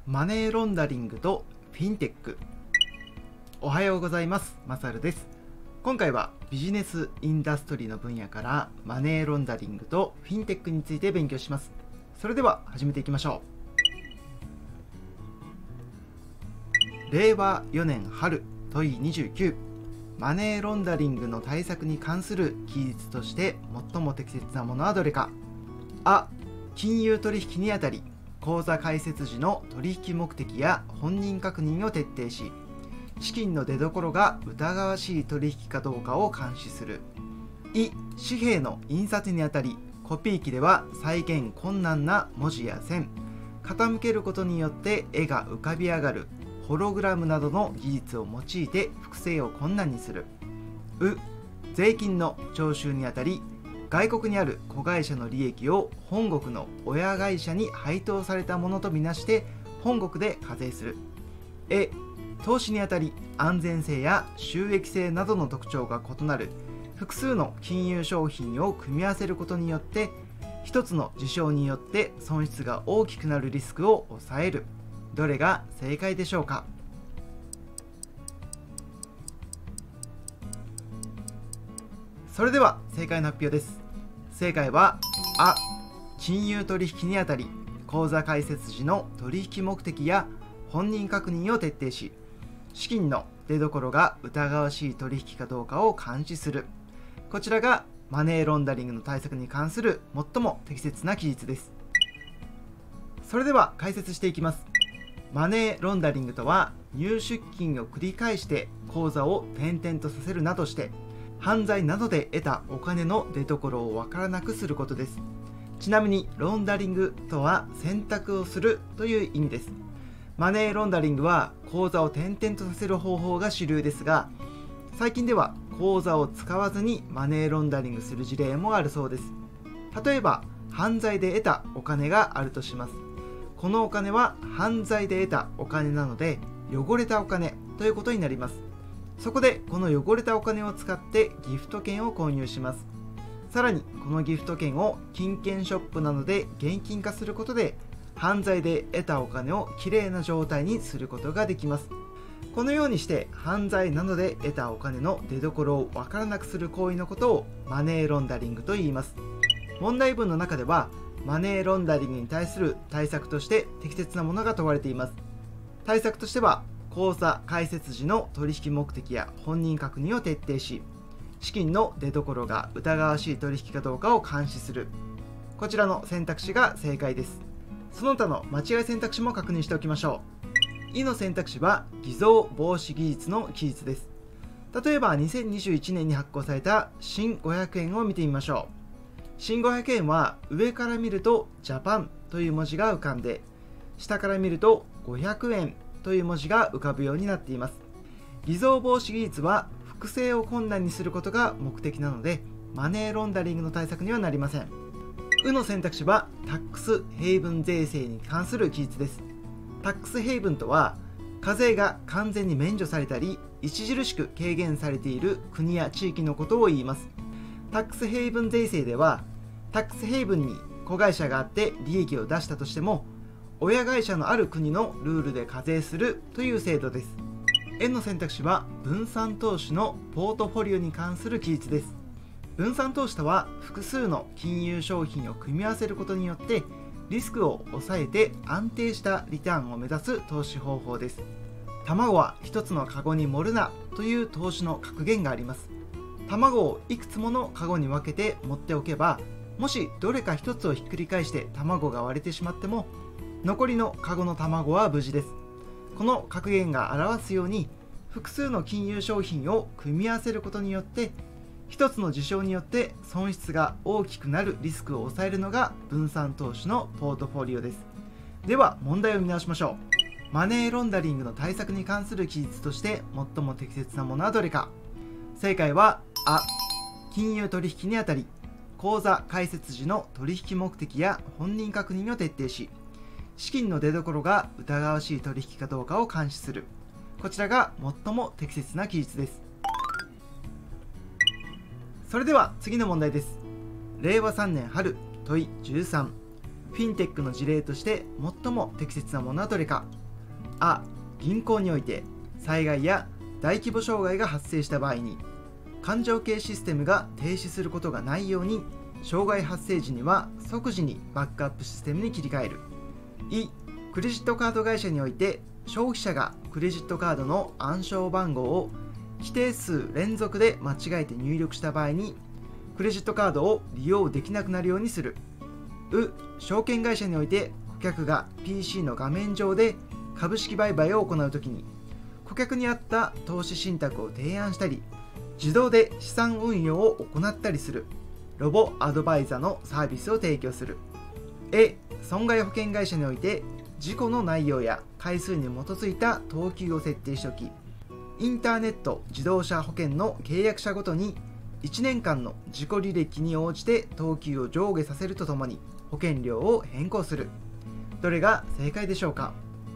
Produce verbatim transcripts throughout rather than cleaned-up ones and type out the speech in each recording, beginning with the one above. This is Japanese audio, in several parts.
マネーロンダリングとフィンテック。おはようございます。マサルです。今回はビジネスインダストリーの分野からマネーロンダリングとフィンテックについて勉強します。それでは始めていきましょう。れいわよねん春問いにじゅうきゅう、マネーロンダリングの対策に関する記述として最も適切なものはどれか。あ、金融取引にあたり口座開設時の取引目的や本人確認を徹底し、資金の出所が疑わしい取引かどうかを監視する。い、紙幣の印刷にあたりコピー機では再現困難な文字や線、傾けることによって絵が浮かび上がるホログラムなどの技術を用いて複製を困難にする。う、税金の徴収にあたり外国にある子会社の利益を本国の親会社に配当されたものとみなして本国で課税する。え、投資にあたり安全性や収益性などの特徴が異なる複数の金融商品を組み合わせることによって一つの事象によって損失が大きくなるリスクを抑える。どれが正解でしょうか。それでは正解の発表です。正解はあ、金融取引にあたり口座開設時の取引目的や本人確認を徹底し、資金の出所が疑わしい取引かどうかを監視する。こちらがマネーロンダリングの対策に関する最も適切な記述です。それでは解説していきます。マネーロンダリングとは入出金を繰り返して口座を転々とさせるなどして犯罪などで得たお金の出所を分からなくすることです。ちなみにロンダリングとは選択をするという意味です。マネーロンダリングは口座を転々とさせる方法が主流ですが、最近では口座を使わずにマネーロンダリングする事例もあるそうです。例えば犯罪で得たお金があるとします。このお金は犯罪で得たお金なので汚れたお金ということになります。そこでこの汚れたお金を使ってギフト券を購入します。さらにこのギフト券を金券ショップなどで現金化することで犯罪で得たお金をきれいな状態にすることができます。このようにして犯罪などで得たお金の出所を分からなくする行為のことをマネーロンダリングと言います。問題文の中ではマネーロンダリングに対する対策として適切なものが問われています。対策としては口座開設時の取引目的や本人確認を徹底し、資金の出所が疑わしい取引かどうかを監視する。こちらの選択肢が正解です。その他の間違い選択肢も確認しておきましょう。いの選択肢は偽造防止技術の記述です。例えばにせんにじゅういちねんに発行された新ごひゃくえんを見てみましょう。新ごひゃくえんは上から見るとジャパンという文字が浮かんで、下から見るとごひゃくえんという文字が浮かぶようになっています。偽造防止技術は複製を困難にすることが目的なのでマネーロンダリングの対策にはなりません。うの選択肢はタックスヘイブン税制に関する記述です。タックスヘイブンとは課税が完全に免除されたり著しく軽減されている国や地域のことを言います。タックスヘイブン税制ではタックスヘイブンに子会社があって利益を出したとしても親会社のある国のルールで課税するという制度です。N の選択肢は分散投資のポートフォリオに関する記述です。分散投資とは複数の金融商品を組み合わせることによってリスクを抑えて安定したリターンを目指す投資方法です。卵は一つのカゴに盛るなという投資の格言があります。卵をいくつものカゴに分けて持っておけば、もしどれか一つをひっくり返して卵が割れてしまっても残りのカゴの卵は無事です。この格言が表すように複数の金融商品を組み合わせることによって一つの事象によって損失が大きくなるリスクを抑えるのが分散投資のポートフォリオです。では問題を見直しましょう。マネーロンダリングの対策に関する記述として最も適切なものはどれか。正解はあ、金融取引にあたり口座開設時の取引目的や本人確認を徹底し、資金の出所が疑わしい取引かどうかを監視する。こちらが最も適切な記述です。それでは次の問題です。れいわさんねん春問いじゅうさん、フフィンテックの事例として最も適切なものはどれか。あ、銀行において災害や大規模障害が発生した場合に勘定系システムが停止することがないように、障害発生時には即時にバックアップシステムに切り替える。い、クレジットカード会社において消費者がクレジットカードの暗証番号を規定数連続で間違えて入力した場合にクレジットカードを利用できなくなるようにする。う、証券会社において顧客が ピーシー の画面上で株式売買を行うときに顧客に合った投資信託を提案したり自動で資産運用を行ったりするロボアドバイザのサービスを提供する。え、損害保険会社において事故の内容や回数に基づいた等級を設定しておき、インターネット自動車保険の契約者ごとにいちねんかんの事故履歴に応じて等級を上下させるとともに保険料を変更する。どれが正解でしょうか。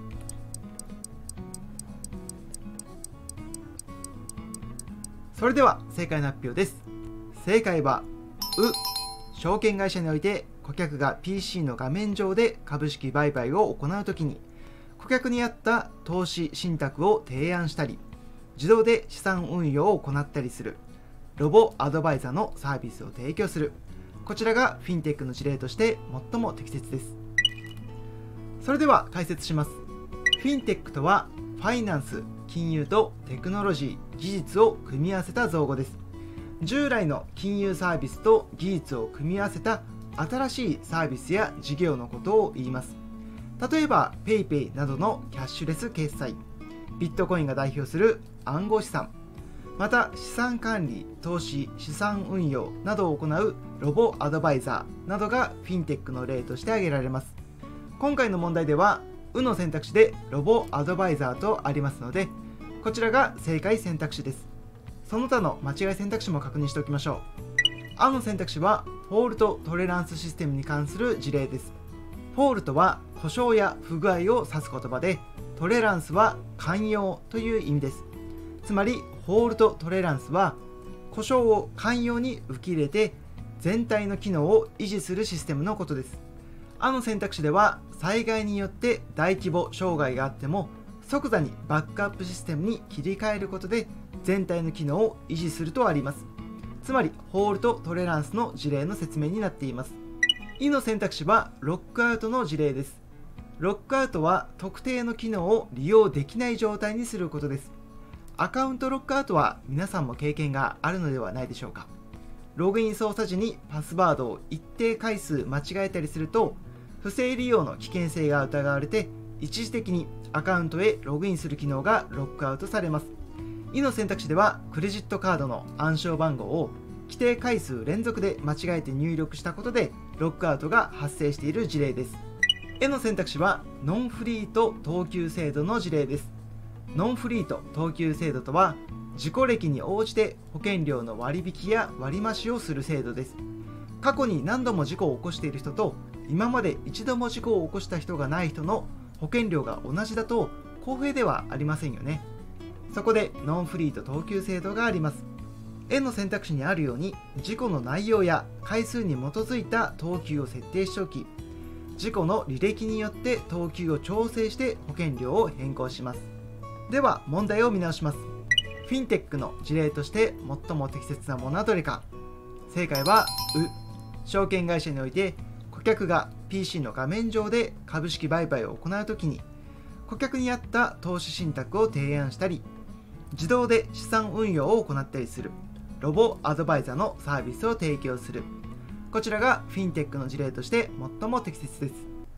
それでは正解の発表です。正解はう、証券会社において顧客が ピーシー の画面上で株式売買を行うときに顧客に合った投資信託を提案したり自動で資産運用を行ったりするロボアドバイザのサービスを提供する。こちらがフィンテックの事例として最も適切です。それでは解説します。フィンテックとはファイナンス、金融とテクノロジー、技術を組み合わせた造語です。従来の金融サービスと技術を組み合わせた新しいサービスや事業のことを言います。例えば PayPay などのキャッシュレス決済、ビットコインが代表する暗号資産、また資産管理、投資、資産運用などを行うロボアドバイザーなどがフィンテックの例として挙げられます。今回の問題ではうの選択肢でロボアドバイザーとありますので、こちらが正解選択肢です。その他の間違い選択肢も確認しておきましょう。あの選択肢はフォールトトレランスシステムに関する事例です。フォールトは故障や不具合を指す言葉で、トレランスは寛容という意味です。つまりフォールトトレランスは故障を寛容に受け入れて全体の機能を維持するシステムのことです。あの選択肢では災害によって大規模障害があっても即座にバックアップシステムに切り替えることで全体の機能を維持するとあります。つまりフォールトトレランスの事例の説明になっています。いの選択肢はロックアウトの事例です。ロックアウトは特定の機能を利用できない状態にすることです。アカウントロックアウトは皆さんも経験があるのではないでしょうか。ログイン操作時にパスワードを一定回数間違えたりすると不正利用の危険性が疑われて一時的にアカウントへログインする機能がロックアウトされます。いの選択肢ではクレジットカードの暗証番号を規定回数連続で間違えて入力したことでロックアウトが発生している事例です。えの選択肢はノンフリート等級制度の事例です。ノンフリート等級制度とは事故歴に応じて保険料の割引や割増をする制度です。過去に何度も事故を起こしている人と今まで一度も事故を起こした人がない人の保険料が同じだと公平ではありませんよね。そこでノンフリート等級制度があります。えの選択肢にあるように事故の内容や回数に基づいた等級を設定しておき、事故の履歴によって等級を調整して保険料を変更します。では問題を見直します。フィンテックの事例として最も適切なものはどれか。正解はう。証券会社において顧客が ピーシー の画面上で株式売買を行うときに顧客に合った投資信託を提案したり自動で資産運用を行ったりするロボアドバイザのサービスを提供する。こちらがフィンテックの事例として最も適切です。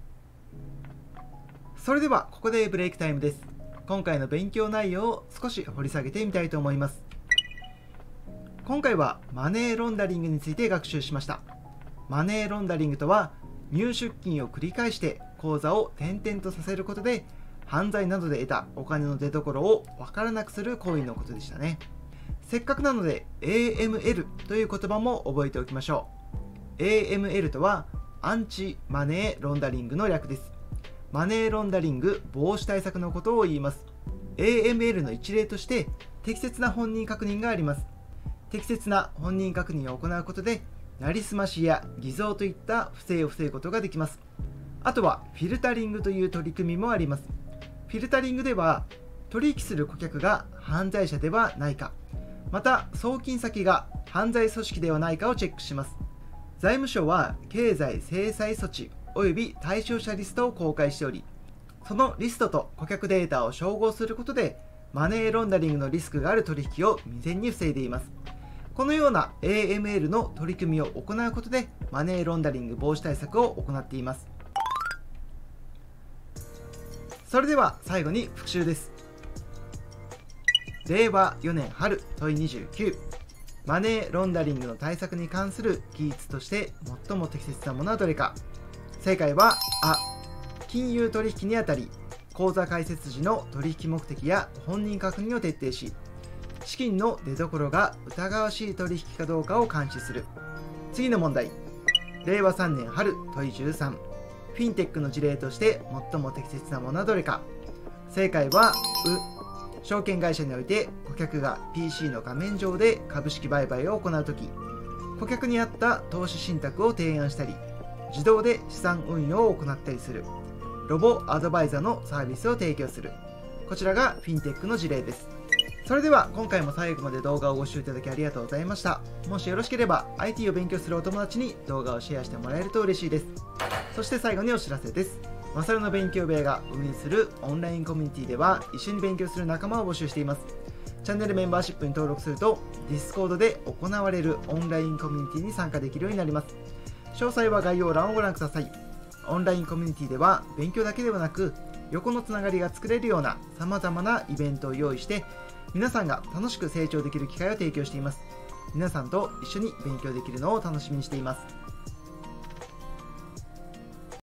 それではここでブレイクタイムです。今回の勉強内容を少し掘り下げてみたいと思います。今回はマネーロンダリングについて学習しました。マネーロンダリングとは入出金を繰り返して口座を転々とさせることで犯罪などで得たお金の出所を分からなくする行為のことでしたね。せっかくなので エーエムエル という言葉も覚えておきましょう。 エーエムエル とはアンチマネーロンダリングの略です。マネーロンダリング防止対策のことを言います。 エーエムエル の一例として適切な本人確認があります。適切な本人確認を行うことでなりすましや偽造といった不正を防ぐことができます。あとはフィルタリングという取り組みもあります。フィルタリングでは取引する顧客が犯罪者ではないか、また送金先が犯罪組織ではないかをチェックします。財務省は経済制裁措置及び対象者リストを公開しており、そのリストと顧客データを照合することでマネーロンダリングのリスクがある取引を未然に防いでいます。このような エーエムエル の取り組みを行うことでマネーロンダリング防止対策を行っています。それでは最後に復習です。れいわよねん春問いにじゅうきゅう、マネーロンダリングの対策に関する記述として最も適切なものはどれか。正解はあ、金融取引にあたり口座開設時の取引目的や本人確認を徹底し、資金の出所が疑わしい取引かどうかを監視する。次の問題、れいわさんねん春問いじゅうさん、フィンテックの事例として最も適切なものはどれか。正解はう、証券会社において顧客が ピーシー の画面上で株式売買を行うとき、顧客に合った投資信託を提案したり、自動で資産運用を行ったりするロボアドバイザーのサービスを提供する。こちらがフィンテックの事例です。それでは今回も最後まで動画をご視聴いただきありがとうございました。もしよろしければ アイティー を勉強するお友達に動画をシェアしてもらえると嬉しいです。そして最後にお知らせです。マサルの勉強部屋が運営するオンラインコミュニティでは一緒に勉強する仲間を募集しています。チャンネルメンバーシップに登録すると Discord で行われるオンラインコミュニティに参加できるようになります。詳細は概要欄をご覧ください。オンラインコミュニティでは勉強だけではなく横のつながりが作れるような様々なイベントを用意して皆さんが楽しく成長できる機会を提供しています。皆さんと一緒に勉強できるのを楽しみにしています。